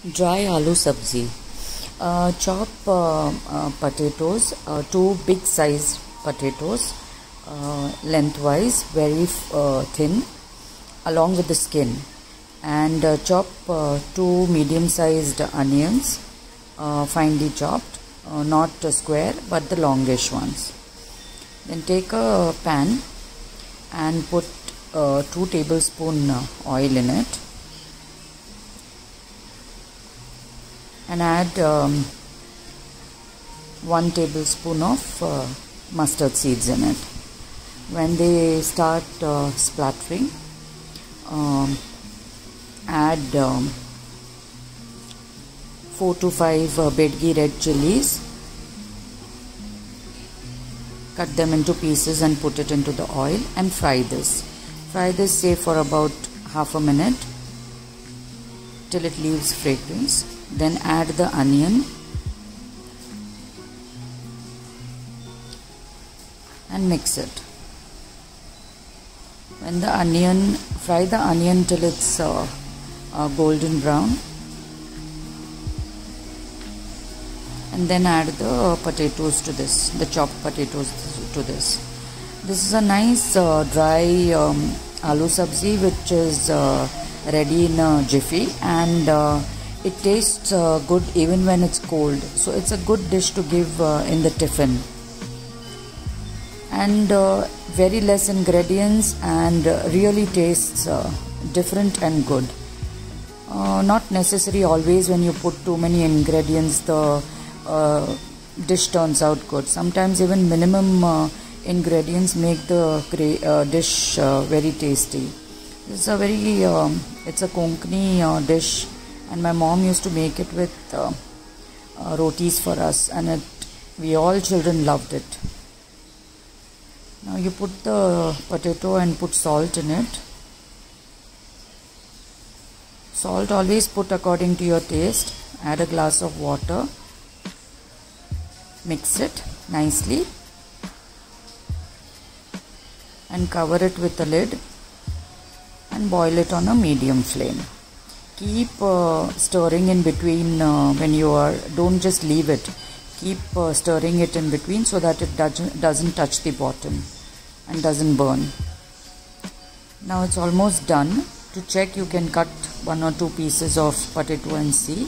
Dry aloo sabzi. Chop potatoes, two big sized potatoes, lengthwise, very thin, along with the skin, and chop two medium sized onions, finely chopped, not square but the longish ones. Then take a pan and put 2 tablespoons oil in it, and add 1 tablespoon of mustard seeds in it. When they start splattering, add 4 to 5 bedgi red chilies. Cut them into pieces and put it into the oil and fry this. Fry this, say, for about half a minute till it leaves fragrance. Then add the onion and mix it. When the onion, fry the onion till it's golden brown, and then add the potatoes to this, the chopped potatoes to this. This is a nice dry aloo sabzi which is ready in a jiffy, and it tastes good even when it's cold. So it's a good dish to give in the tiffin. And very less ingredients, and really tastes different and good. Not necessary always when you put too many ingredients the dish turns out good. Sometimes even minimum ingredients make the dish very tasty. This is a very it's a Konkani dish, and my mom used to make it with rotis for us, and we all children loved it. Now you put the potato and put salt in it. Salt always put according to your taste. Add a glass of water. Mix it nicely and cover it with a lid and boil it on a medium flame. Keep stirring in between when you are, don't just leave it. Keep stirring it in between so that it doesn't touch the bottom and doesn't burn. Now it's almost done. To check, you can cut 1 or 2 pieces of potato and see.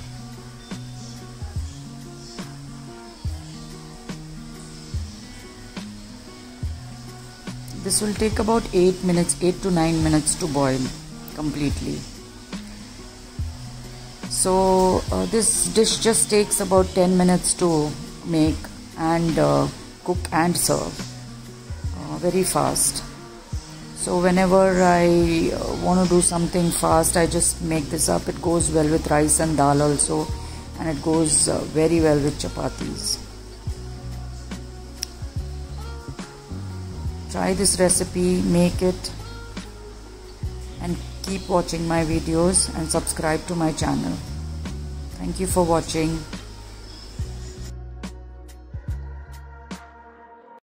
This will take about 8 to 9 minutes to boil completely. So this dish just takes about 10 minutes to make and cook and serve very fast. So whenever I want to do something fast, I just make this up. It goes well with rice and dal also, and it goes very well with chapatis. Try this recipe, make it, and keep watching my videos and subscribe to my channel. Thank you for watching.